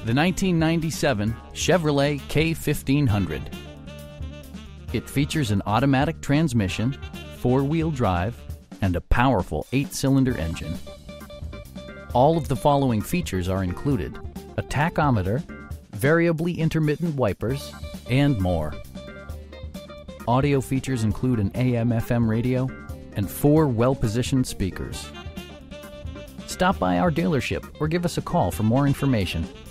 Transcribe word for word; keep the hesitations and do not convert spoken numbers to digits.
the nineteen ninety-seven Chevrolet K fifteen hundred. It features an automatic transmission, four-wheel drive, and a powerful eight-cylinder engine. All of the following features are included: a tachometer, variably intermittent wipers, and more. Audio features include an A M F M radio and four well-positioned speakers. Stop by our dealership or give us a call for more information.